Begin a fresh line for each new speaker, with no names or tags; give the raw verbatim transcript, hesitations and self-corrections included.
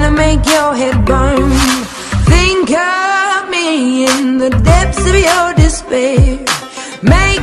gonna make your head burn. Think of me in the depths of your despair. Make